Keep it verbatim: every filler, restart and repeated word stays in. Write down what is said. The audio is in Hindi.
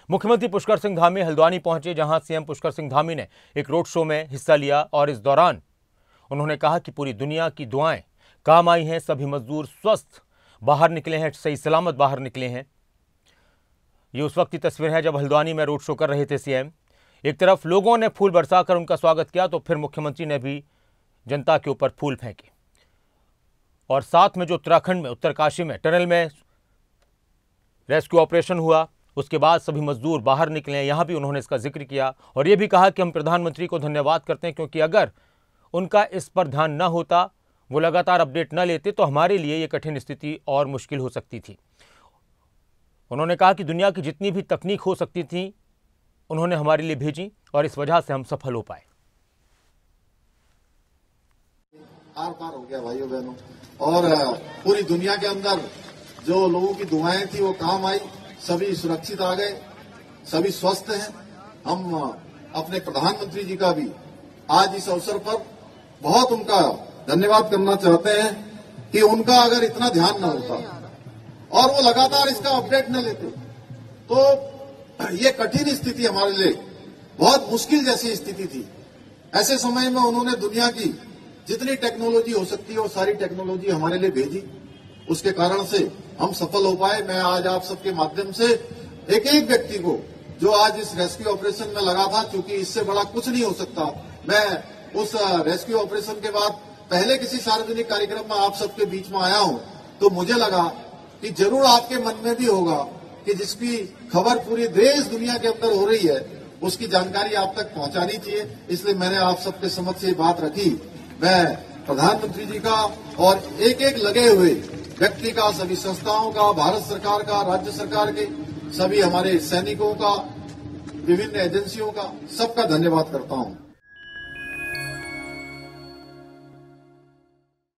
मुख्यमंत्री पुष्कर सिंह धामी हल्द्वानी पहुंचे, जहां सीएम पुष्कर सिंह धामी ने एक रोड शो में हिस्सा लिया और इस दौरान उन्होंने कहा कि पूरी दुनिया की दुआएं काम आई हैं, सभी मजदूर स्वस्थ बाहर निकले हैं, सही सलामत बाहर निकले हैं। ये उस वक्त की तस्वीर है जब हल्द्वानी में रोड शो कर रहे थे सीएम। एक तरफ लोगों ने फूल बरसाकर उनका स्वागत किया, तो फिर मुख्यमंत्री ने भी जनता के ऊपर फूल फेंके। और साथ में जो उत्तराखंड में उत्तरकाशी में टनल में रेस्क्यू ऑपरेशन हुआ, उसके बाद सभी मजदूर बाहर निकले, यहां भी उन्होंने इसका जिक्र किया और यह भी कहा कि हम प्रधानमंत्री को धन्यवाद करते हैं, क्योंकि अगर उनका इस पर ध्यान न होता, वो लगातार अपडेट न लेते, तो हमारे लिए ये कठिन स्थिति और मुश्किल हो सकती थी। उन्होंने कहा कि दुनिया की जितनी भी तकनीक हो सकती थी उन्होंने हमारे लिए भेजी और इस वजह से हम सफल हो पाए। आर पार हो गया भाइयों बहनों, और पूरी दुनिया के अंदर जो लोगों की दुआएं थी वो काम आई, सभी सुरक्षित आ गए, सभी स्वस्थ हैं। हम अपने प्रधानमंत्री जी का भी आज इस अवसर पर बहुत उनका धन्यवाद करना चाहते हैं कि उनका अगर इतना ध्यान न होता और वो लगातार इसका अपडेट न लेते तो ये कठिन स्थिति हमारे लिए बहुत मुश्किल जैसी स्थिति थी। ऐसे समय में उन्होंने दुनिया की जितनी टेक्नोलॉजी हो सकती है वो सारी टेक्नोलॉजी हमारे लिए भेजी, उसके कारण से हम सफल हो पाए। मैं आज आप सबके माध्यम से एक एक व्यक्ति को जो आज इस रेस्क्यू ऑपरेशन में लगा था, क्योंकि इससे बड़ा कुछ नहीं हो सकता, मैं उस रेस्क्यू ऑपरेशन के बाद पहले किसी सार्वजनिक कार्यक्रम में आप सबके बीच में आया हूं, तो मुझे लगा कि जरूर आपके मन में भी होगा कि जिसकी खबर पूरी देश दुनिया के अंदर हो रही है उसकी जानकारी आप तक पहुंचानी चाहिए। इसलिए मैंने आप सबके समक्ष ये बात रखी। मैं प्रधानमंत्री जी का और एक एक लगे हुए व्यक्ति का, सभी संस्थाओं का, भारत सरकार का, राज्य सरकार के सभी हमारे सैनिकों का, विभिन्न एजेंसियों का, सबका धन्यवाद करता हूं।